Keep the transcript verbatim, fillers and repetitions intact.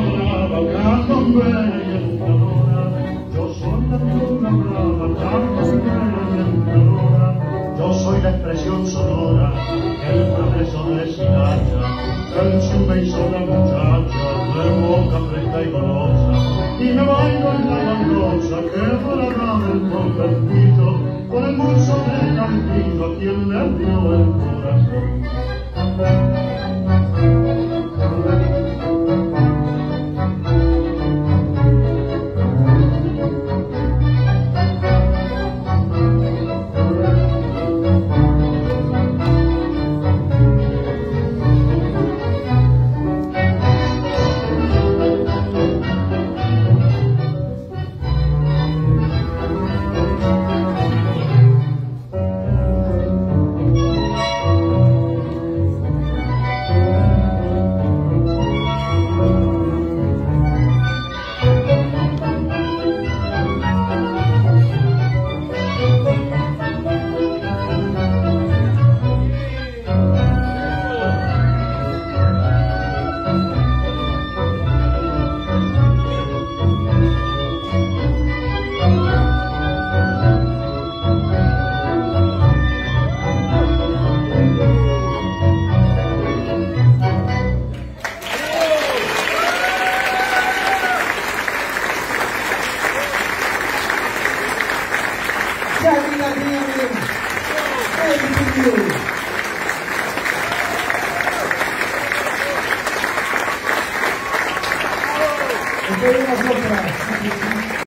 brava, canto bene y entrona. Yo soy la luna brava, canto bene y entrona. Yo soy la expresión sonora, el progreso de Sinacha, el sube y sola muchacha, de boca fresca y golosa, y me bailo en la baldosa que para dar el convertido, con el bolso de Campino, a quien le dio el corazón. Jackie García, thank you.